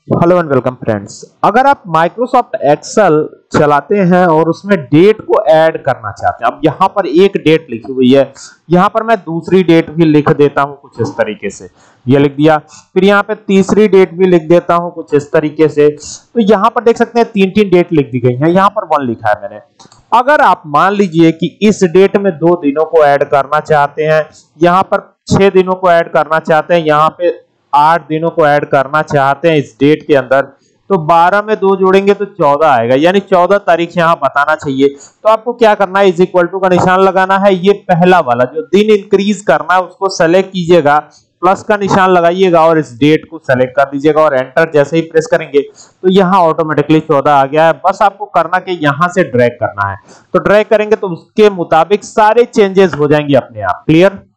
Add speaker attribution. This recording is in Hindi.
Speaker 1: Hello and welcome friends. अगर आप माइक्रोसॉफ्ट एक्सेल चलाते हैं और उसमें डेट को ऐड करना चाहते हैं, अब यहां पर एक डेट लिखी हुई है, यहां पर मैं दूसरी डेट भी लिख देता हूं कुछ इस तरीके से, ये लिख दिया। फिर यहां पे तीसरी डेट भी लिख देता हूं कुछ इस तरीके से। तो यहां पर देख सकते हैं तीन तीन डेट लिख दी गई है, यहां पर 1 लिखा है मैंने। अगर आप मान लीजिए कि इस डेट में 2 दिनों को ऐड करना चाहते हैं, यहां पर 6 दिनों को ऐड करना चाहते हैं, यहां पे 8 दिनों को ऐड करना चाहते हैं इस डेट के अंदर, तो 12 में 2 जोड़ेंगे तो 14 आएगा, यानी 14 तारीख यहां बताना चाहिए। तो आपको क्या करना है, इज इक्वल टू का निशान लगाना है। ये पहला वाला जो दिन इंक्रीज करना है उसको सेलेक्ट कीजिएगा, प्लस का निशान लगाइएगा और इस डेट को सेलेक्ट कर दीजिएगा और एंटर जैसे ही प्रेस करेंगे तो यहां ऑटोमेटिकली 14 आ गया है। बस आपको करना कि यहां से ड्रैग करना है, तो ड्रैग करेंगे तो उसके मुताबिक सारे चेंजेस हो जाएंगे अपने आप। क्लियर।